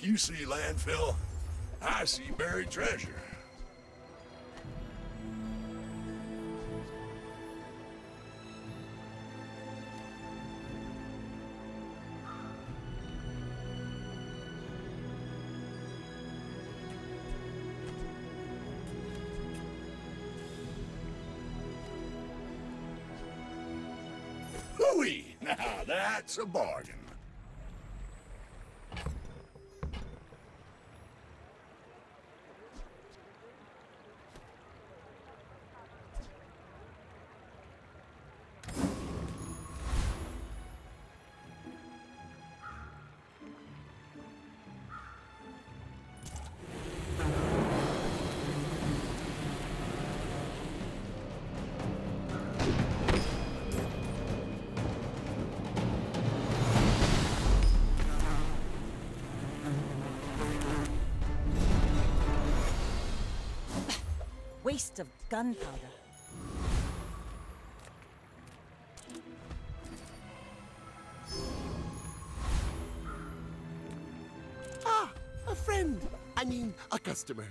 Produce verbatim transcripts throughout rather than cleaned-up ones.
You see landfill, I see buried treasure. Hooey! Now that's a bargain. Waste of gunpowder. Ah, a friend. I mean, a customer.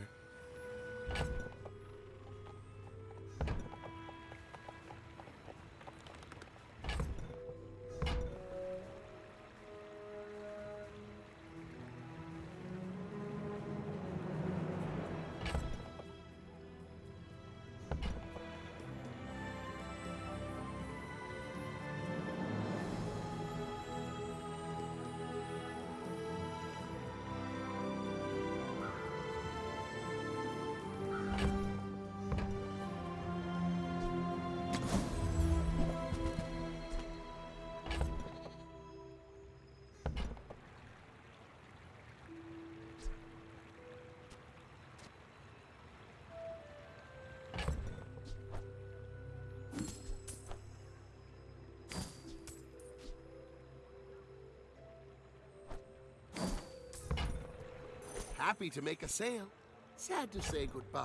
Happy to make a sale. Sad to say goodbye.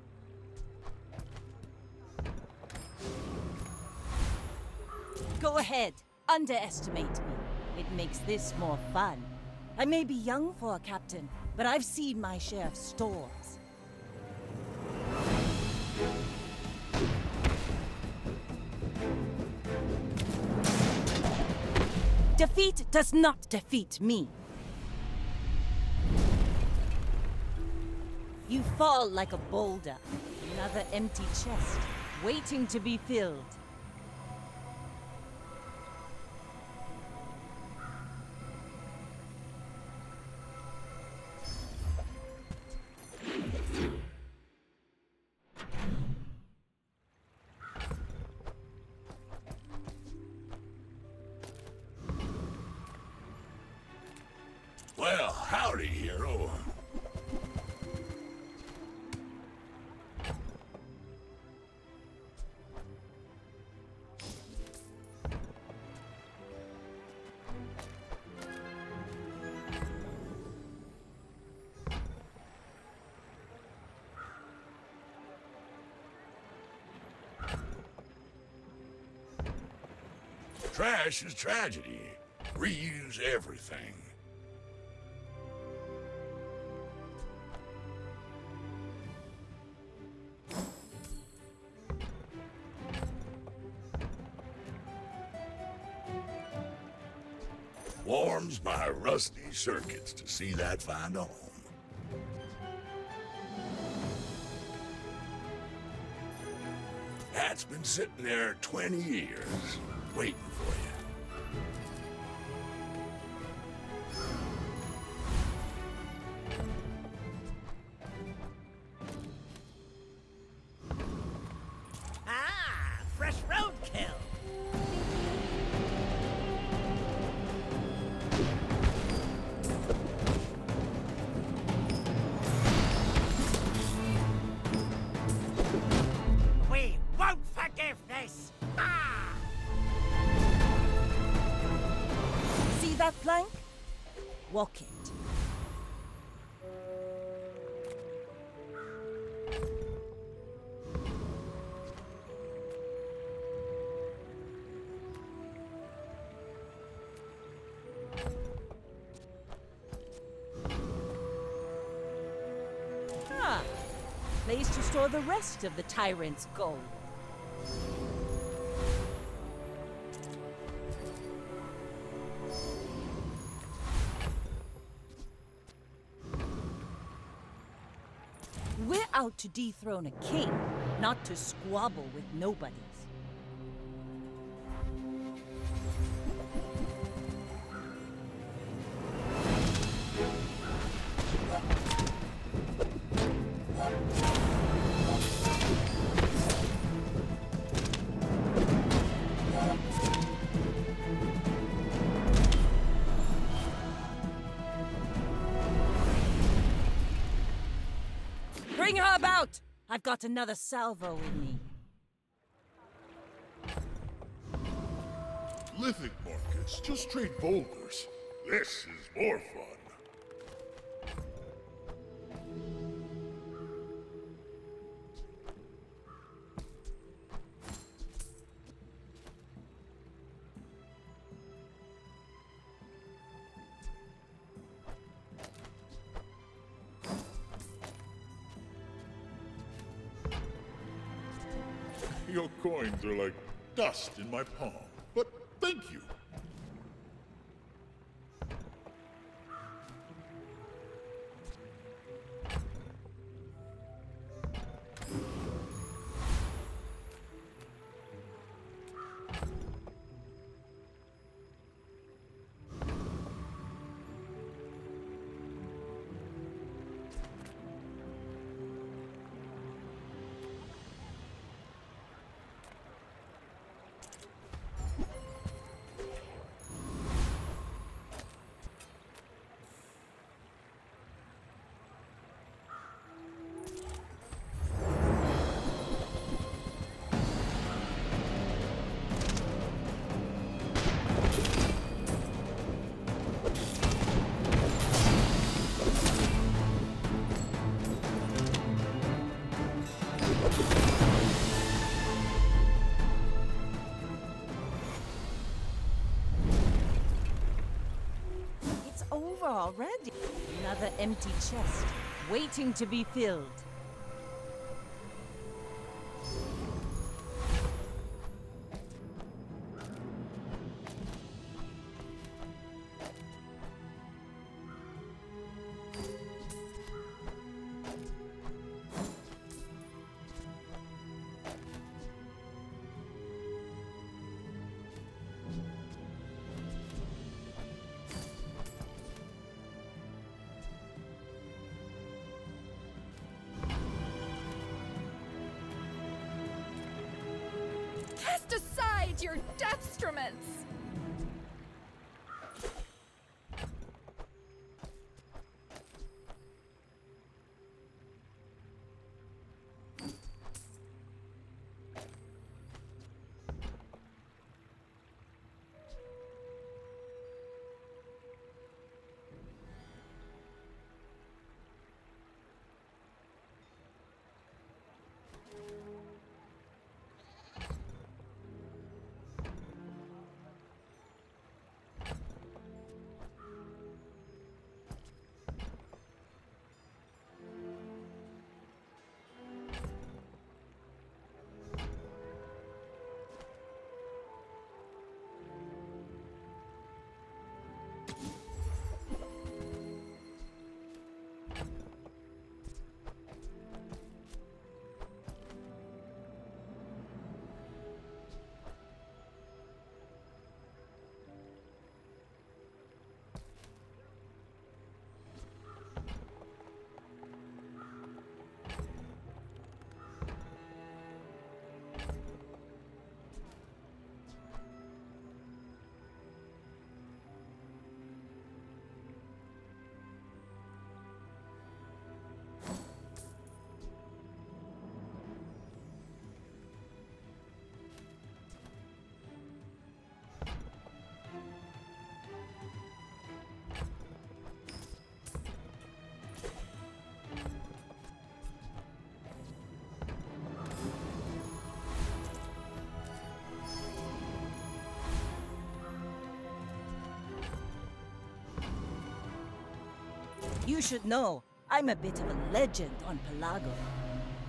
Go ahead. Underestimate me. It makes this more fun. I may be young for a captain, but I've seen my share of storms. Defeat does not defeat me. You fall like a boulder. Another empty chest, waiting to be filled. Well, howdy, hero. Trash is tragedy. Reuse everything. Warms my rusty circuits to see that find a home. That's been sitting there twenty years, waiting for you. Ah, fresh roadkill. We won't forgive this. Ah! See that plank? Walk it. place to store the rest of the tyrant's gold. We're out to dethrone a king, not to squabble with nobodies. Bring her about! I've got another salvo in me. Lithic markets just trade boulders. This is more fun. Your coins are like dust in my palm, but thank you. Over already. Another empty chest, waiting to be filled. Cast aside your deathstruments! You should know, I'm a bit of a legend on Pelago.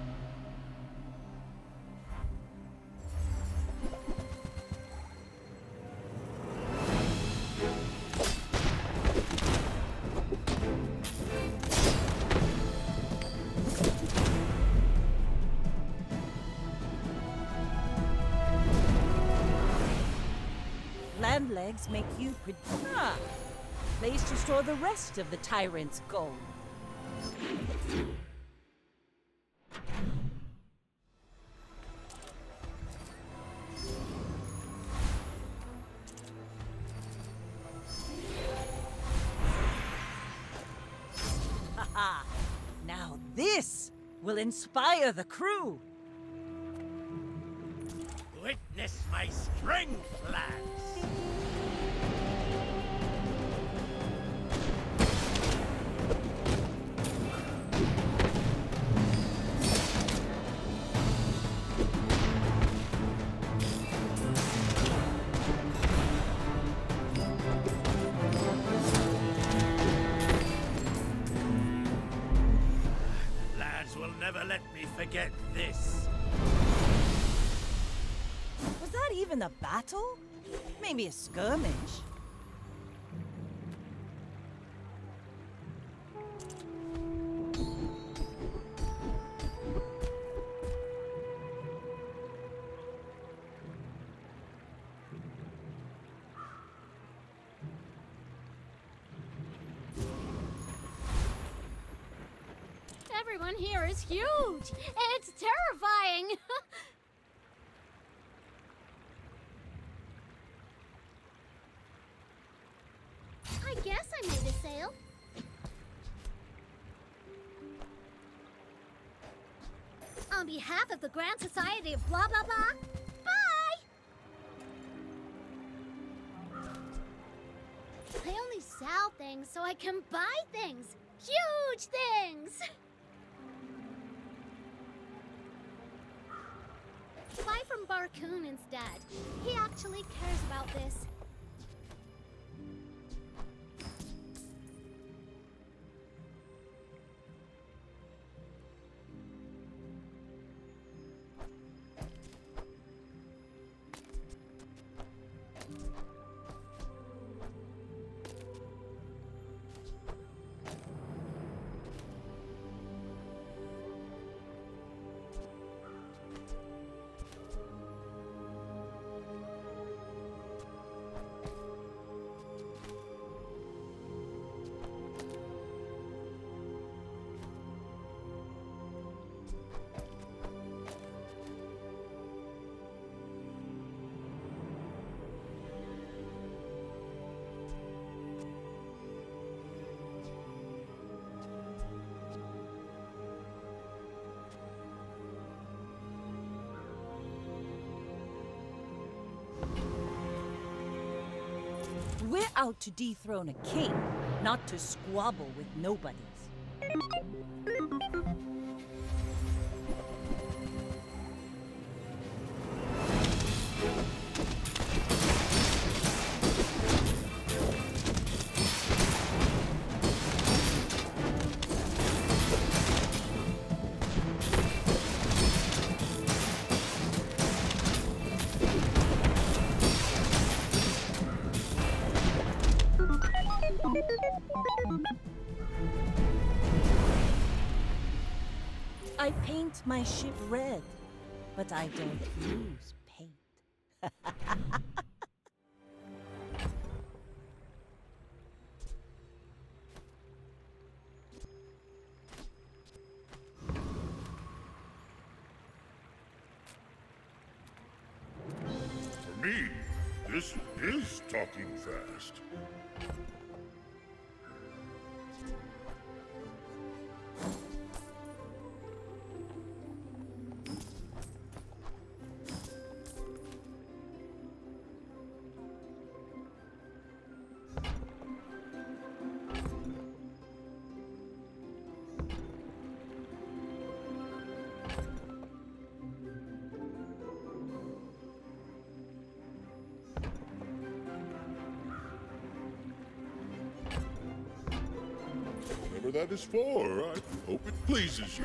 legs make you pre- Ah! Place to store the rest of the tyrant's gold. Haha! Now this will inspire the crew! Witness my strength, lads! Lads will never let me forget this. Was that even a battle? Maybe a skirmish. Everyone here is huge! It's terrifying! I guess I made a sale. On behalf of the Grand Society of blah blah blah, bye! I only sell things so I can buy things! Huge things! Buy from Barcoon instead. He actually cares about this. We're out to dethrone a king, not to squabble with nobodies. I paint my ship red, but I don't use paint. For me, this is talking fast. Whatever that is for, I hope it pleases you.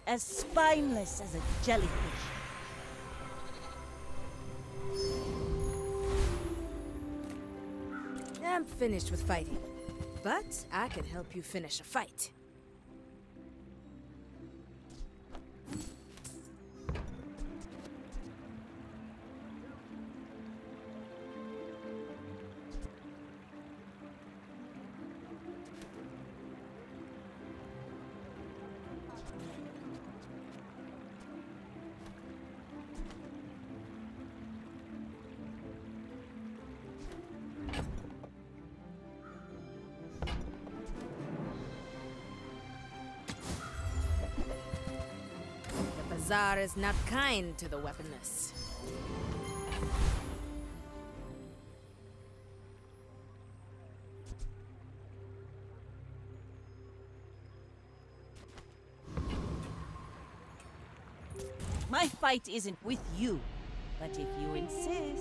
as spineless as a jellyfish. I'm finished with fighting, but I can help you finish a fight. Bazaar is not kind to the weaponless. My fight isn't with you, but if you insist...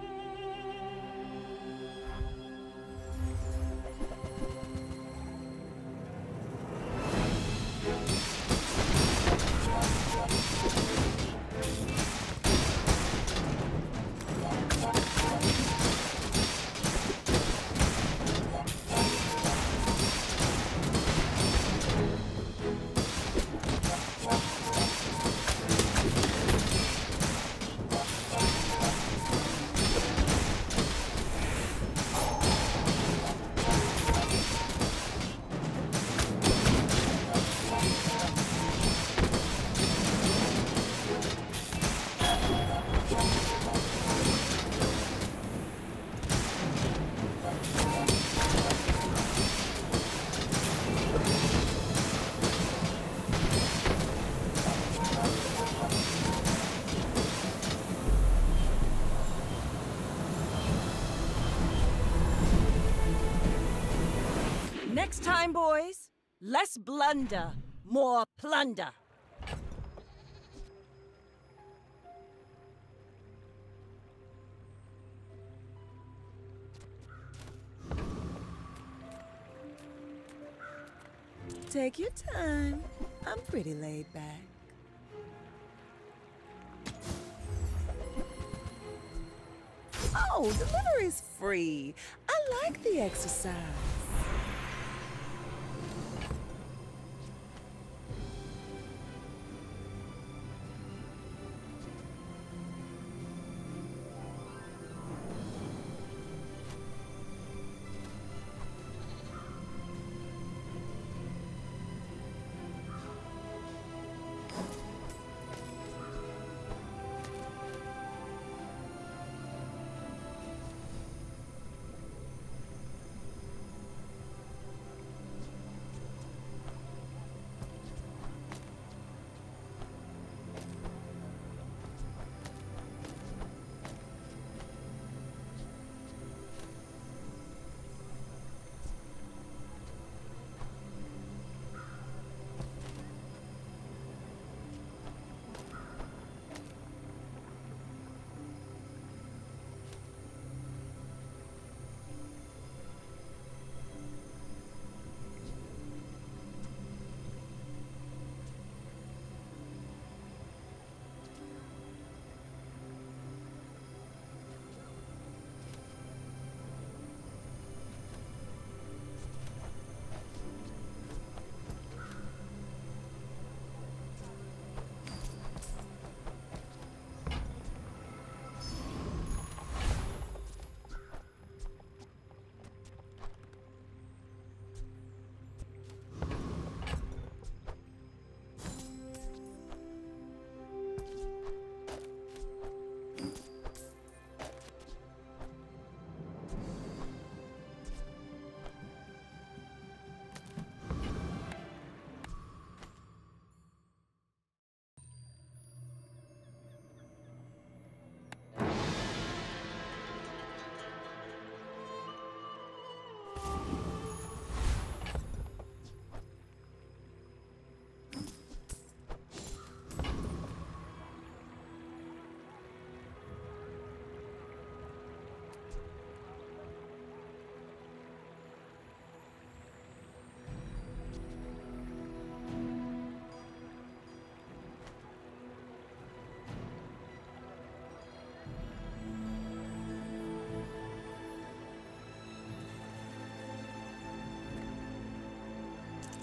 Next time, boys, less blunder, more plunder. Take your time. I'm pretty laid back. Oh, delivery's free. I like the exercise.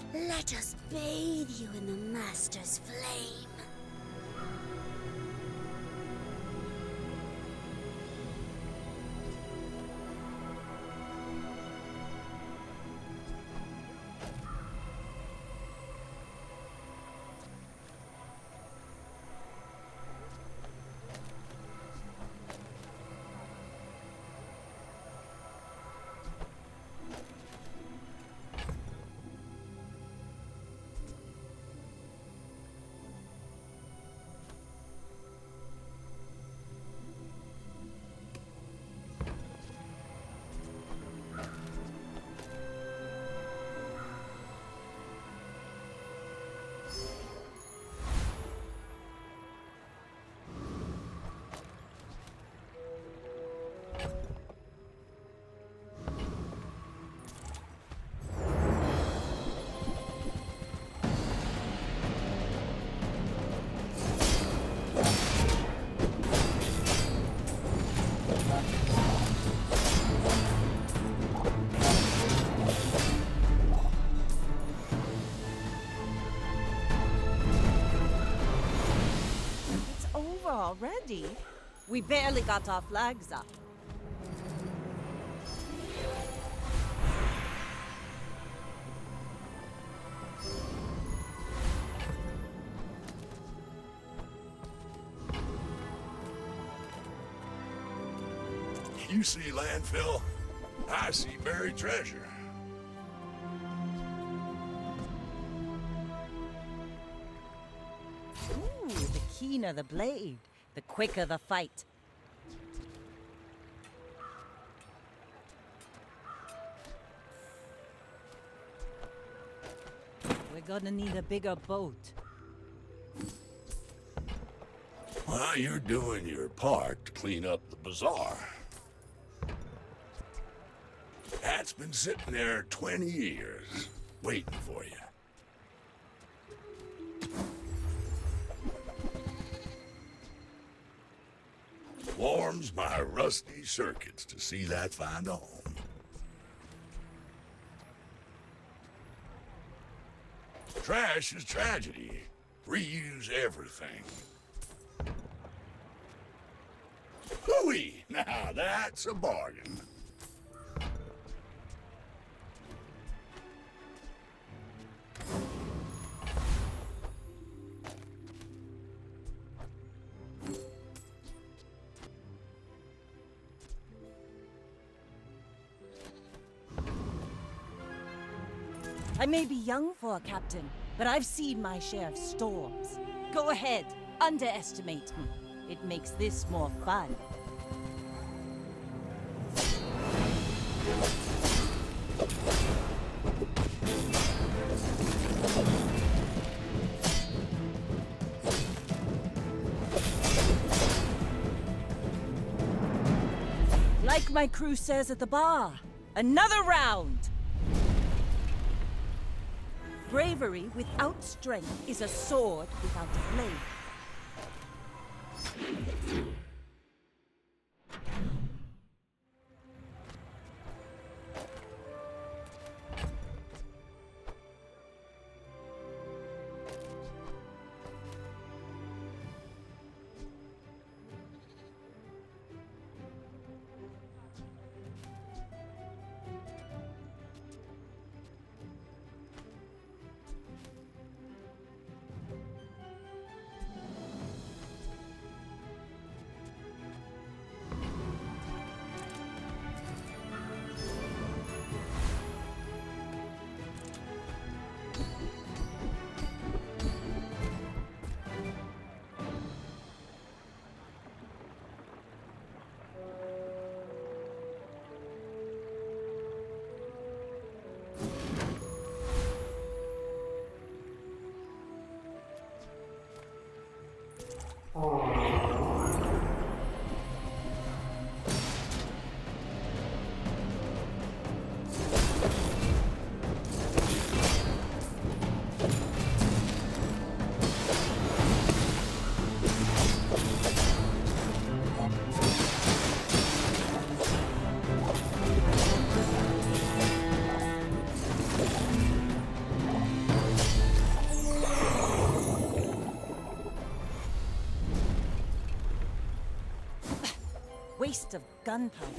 Let us bathe you in the Master's flame. Already? We barely got our flags up. You see landfill, I see buried treasure. Ooh, the keener the blade, the quicker the fight. We're gonna need a bigger boat. Well, you're doing your part to clean up the bazaar. That's been sitting there twenty years, waiting for you. Warms my rusty circuits to see that find a home. Trash is tragedy. Reuse everything. Hooey! Now that's a bargain. I may be young for a captain, but I've seen my share of storms. Go ahead, underestimate me. It makes this more fun. Like my crew says at the bar, another round! Bravery without strength is a sword without a blade. Waste of gunpowder.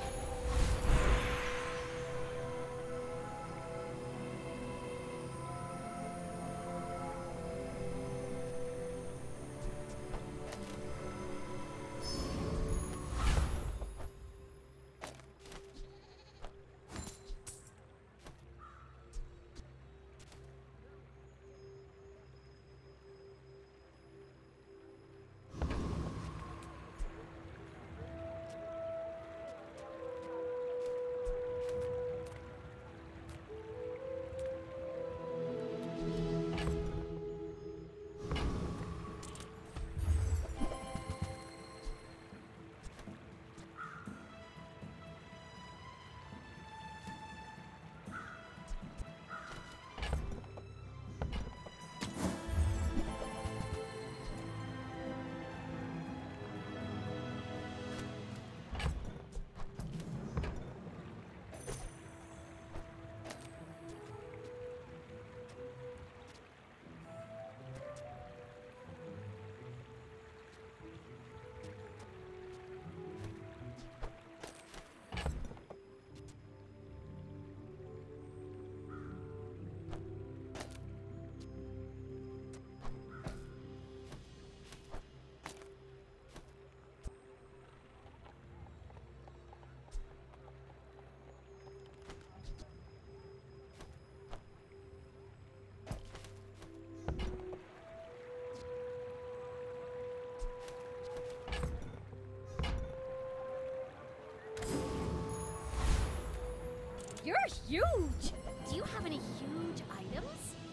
You're huge! Do you have any huge items?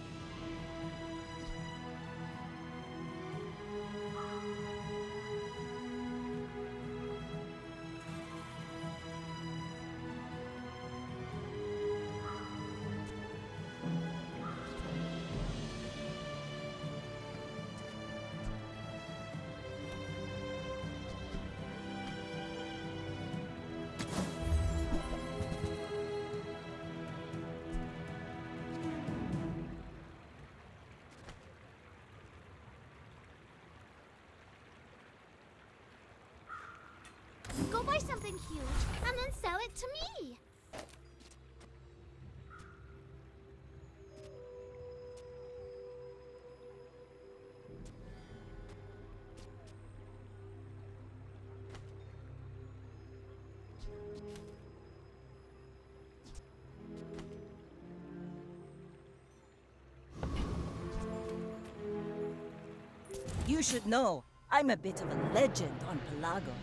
Go buy something huge and then sell it to me. You should know, I'm a bit of a legend on Pelago.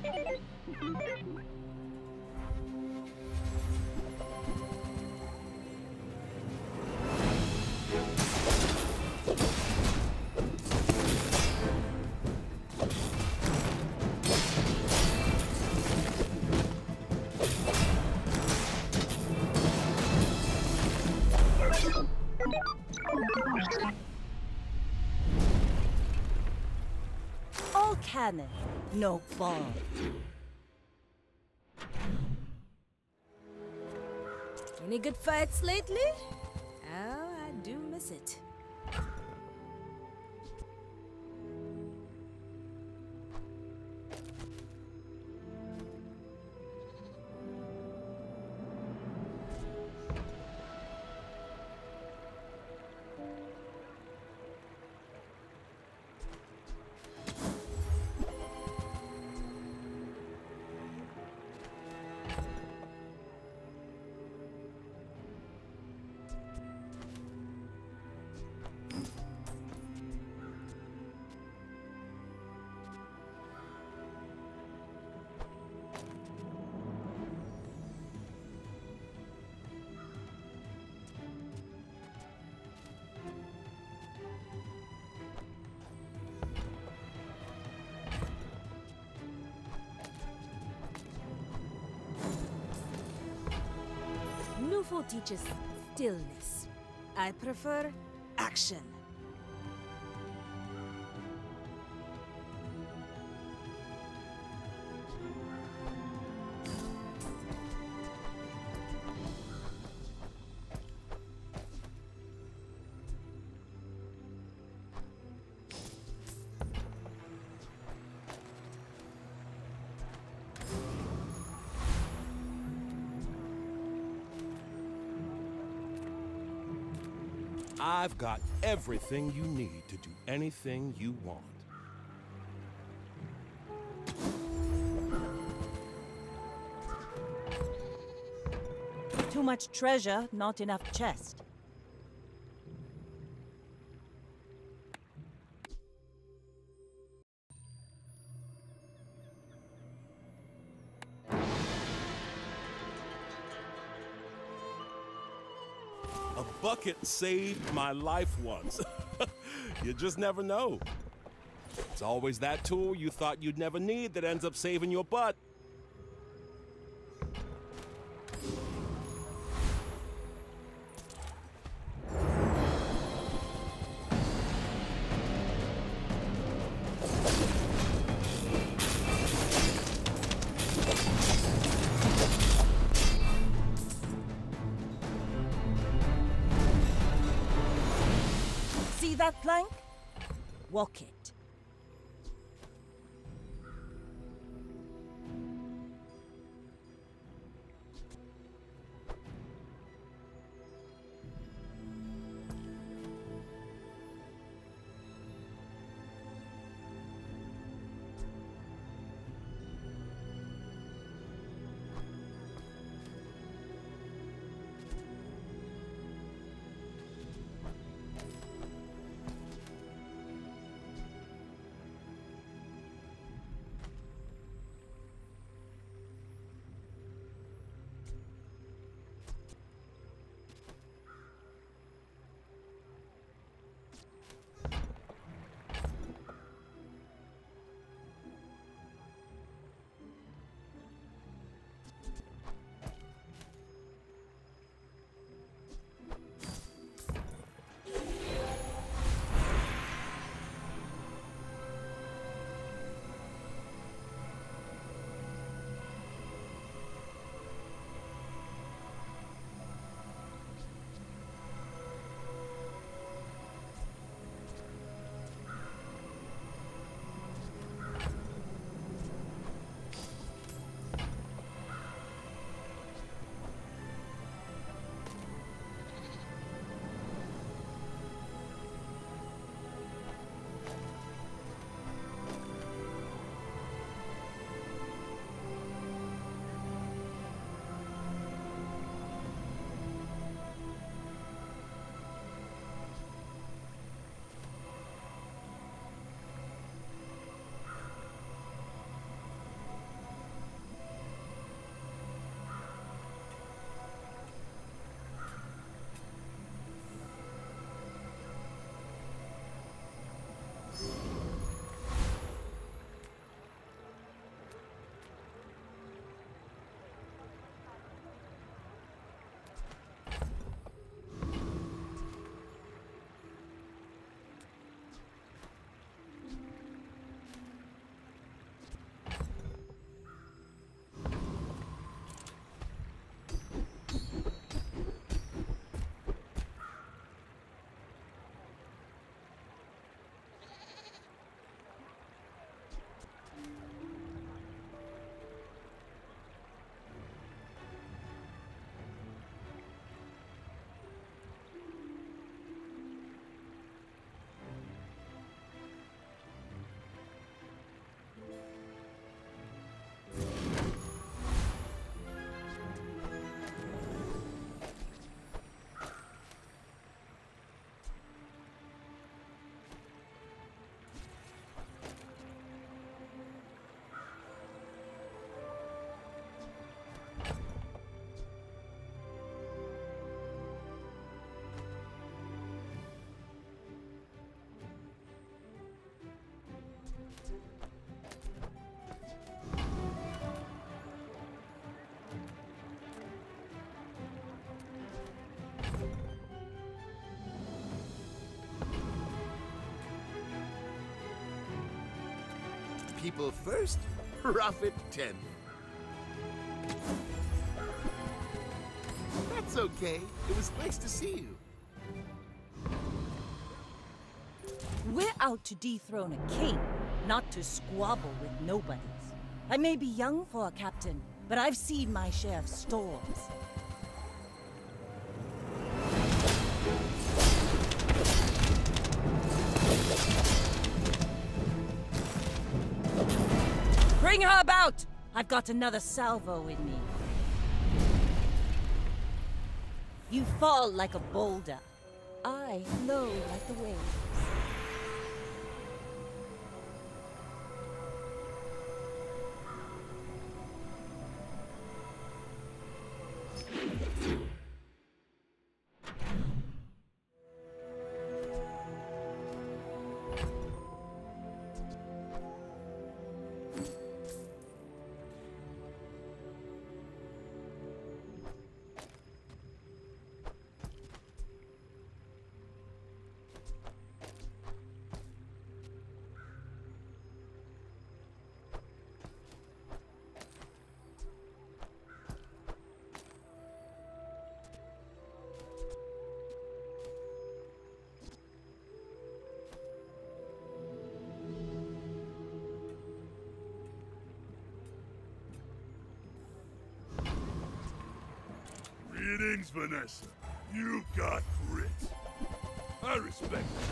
All cannon, no ball. Any good fights lately? Oh, I do miss it. Nufo teaches stillness. I prefer action. I've got everything you need to do anything you want. Too much treasure, not enough chest. A bucket saved my life once. You just never know. It's always that tool you thought you'd never need that ends up saving your butt. See that plank? Walk it. People first, profit ten. That's okay. It was nice to see you. We're out to dethrone a king, not to squabble with nobodies. I may be young for a captain, but I've seen my share of storms. pushing her about! I've got another salvo in me. You fall like a boulder. I flow like the waves. Greetings, Vanessa. You got grit. I respect it.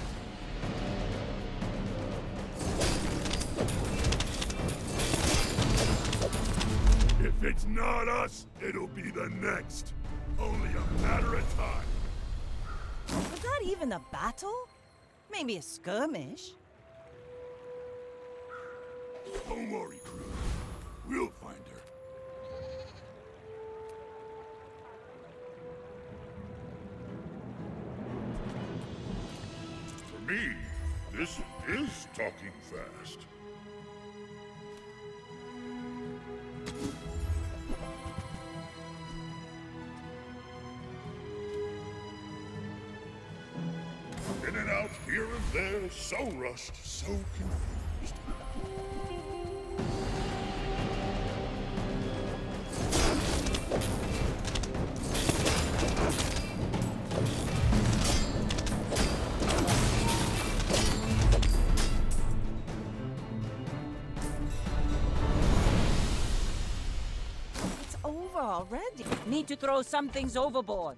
If it's not us, it'll be the next. Only a matter of time. Was that even a battle? Maybe a skirmish. Don't worry, Cruz. We'll find her. For me, this is talking fast. In and out, here and there, so rushed, so confused. It's over already. Need to throw some things overboard.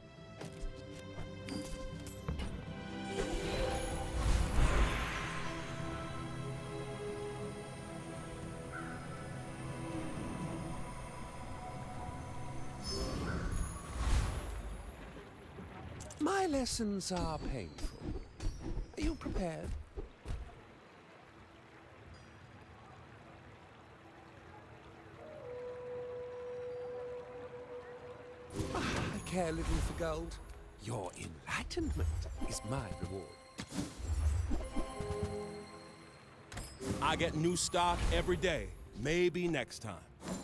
My lessons are painful. Are you prepared? Ah, I care little for gold. Your enlightenment is my reward. I get new stock every day. Maybe next time.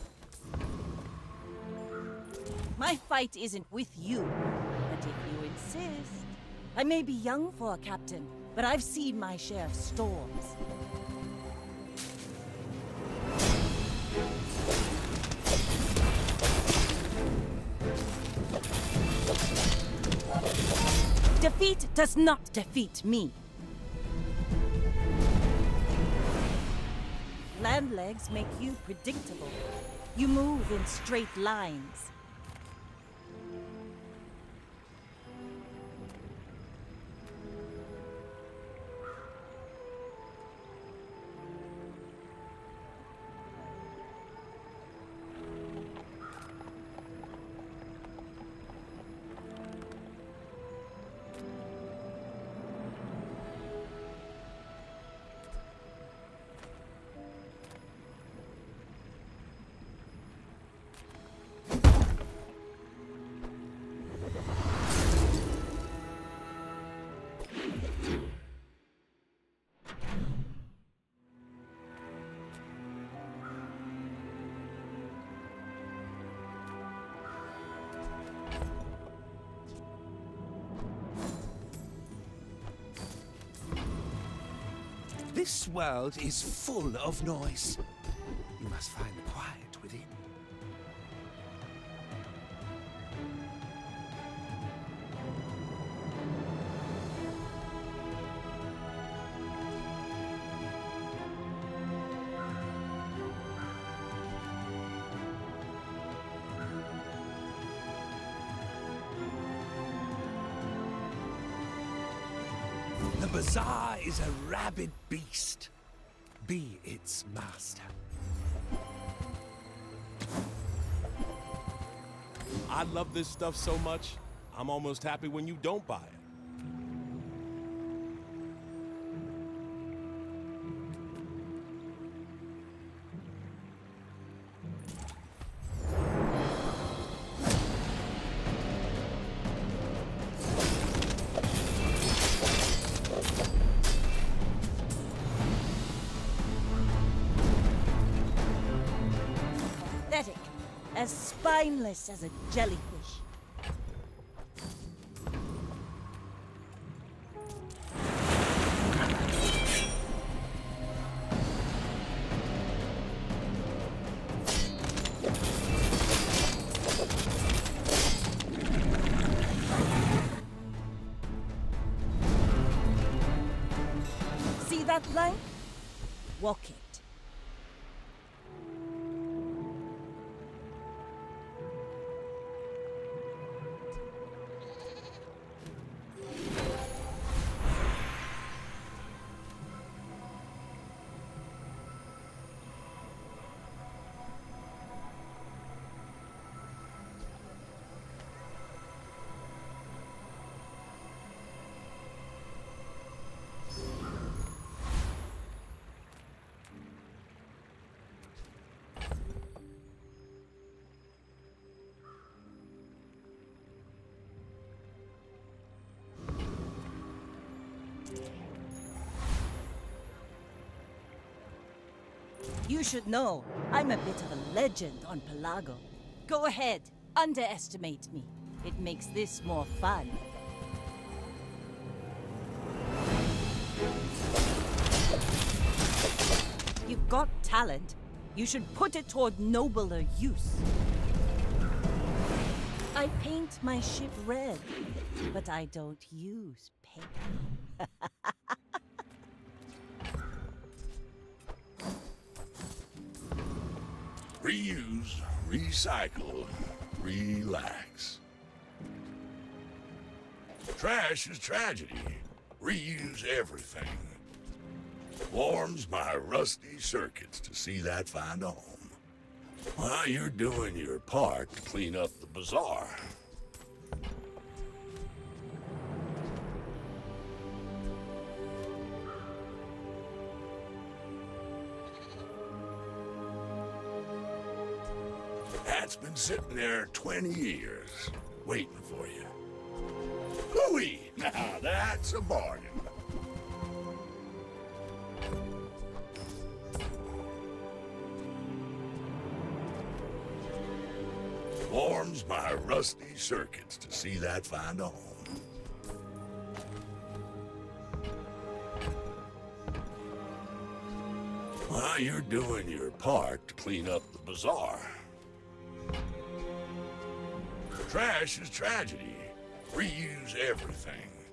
My fight isn't with you, but if you insist. I may be young for a captain, but I've seen my share of storms. Defeat does not defeat me. Land legs make you predictable. You move in straight lines. This world is full of noise. You must find the quiet within. The bazaar is a rabid beast. Be its master. I love this stuff so much, I'm almost happy when you don't buy it. Pathetic. As spineless as a jellyfish. See that plank? Walk it. You should know, I'm a bit of a legend on Pelago. Go ahead, underestimate me. It makes this more fun. You've got talent. You should put it toward nobler use. I paint my ship red, but I don't use paint. Reuse, recycle, relax. Trash is tragedy. Reuse everything. Warms my rusty circuits to see that find a home. While you're doing your part to clean up the bazaar. That's been sitting there twenty years, waiting for you. Hooey! Now that's a bargain. Warms my rusty circuits to see that find a home. While you're doing your part to clean up the bazaar. Trash is tragedy. Reuse everything.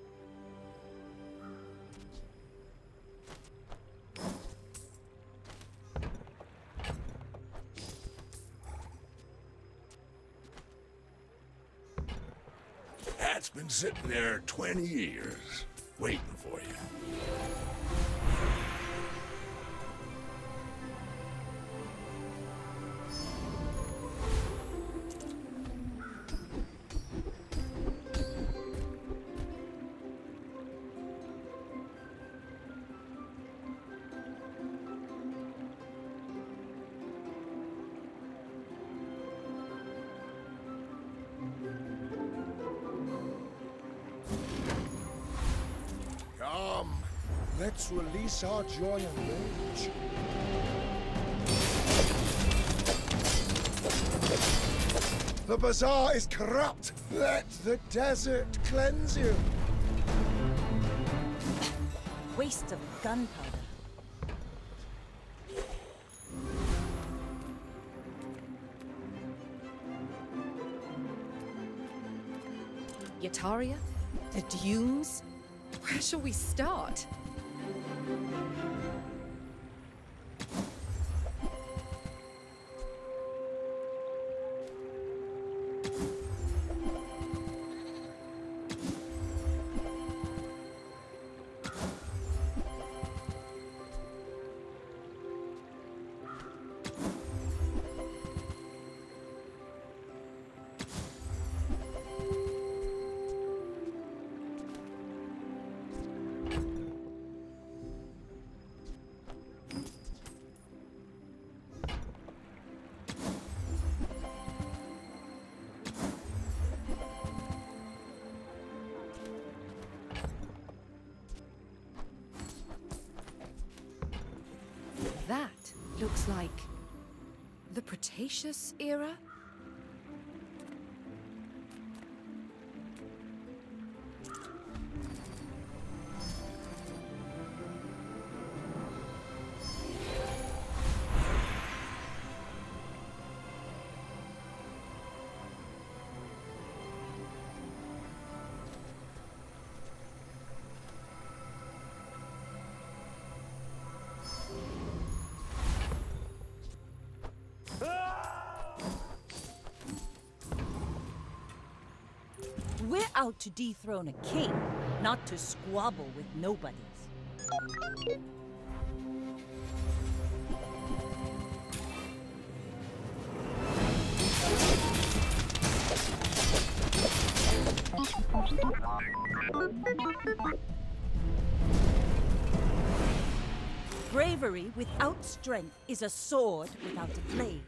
That's been sitting there twenty years, waiting for you. Come, let's release our joy and rage. The bazaar is corrupt. Let the desert cleanse you. Waste of gunpowder. Yetaria? The dunes? Where shall we start? Looks like the Cretaceous era? We're out to dethrone a king, not to squabble with nobodies. Bravery without strength is a sword without a blade.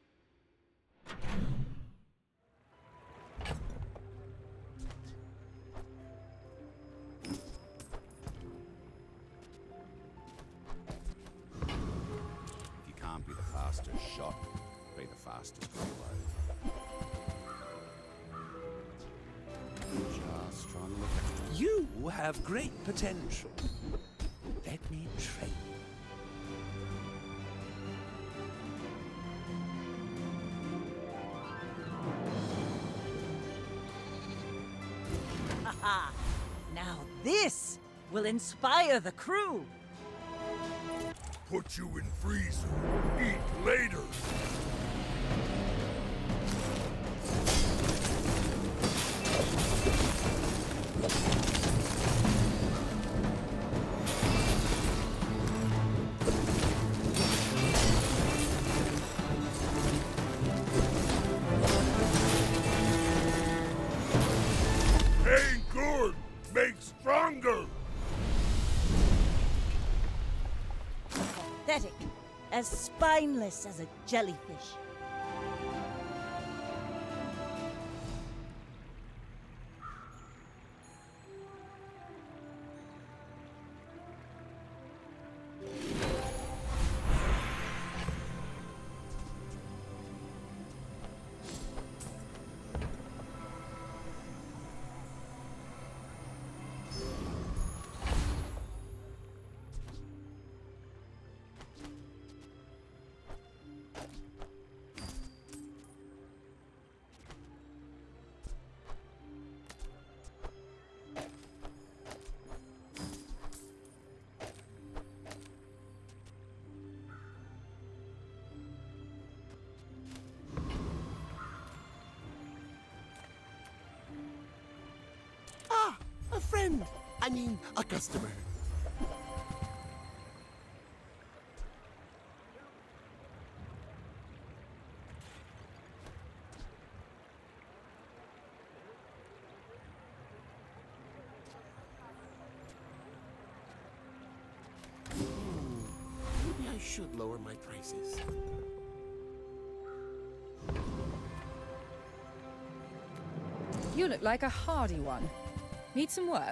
Be the fastest shot, be the fastest reload. Just trying to look at you. Have great potential. Let me train you. Haha! Now this will inspire the crew. Put you in freezer. Eat later. Ain't good. Makes stronger. Pathetic, as spineless as a jellyfish. A friend. I mean, a customer. Hmm. Maybe I should lower my prices. You look like a hardy one. Need some work?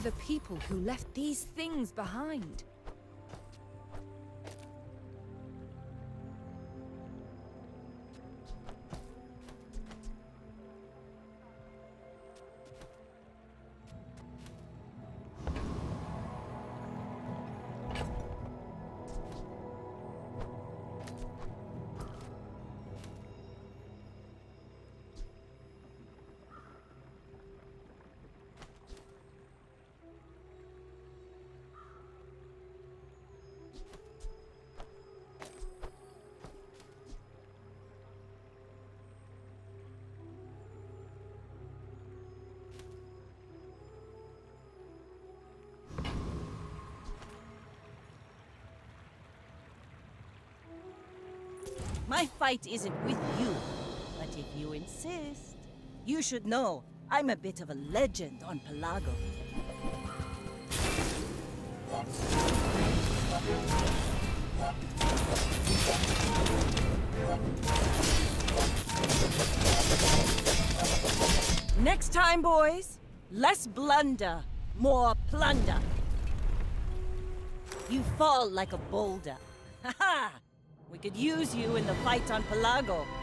the people who left these things behind. My fight isn't with you, but if you insist, you should know I'm a bit of a legend on Pelago. Next time, boys, less blunder, more plunder. You fall like a boulder. Ha ha! We could use you in the fight on Pelago.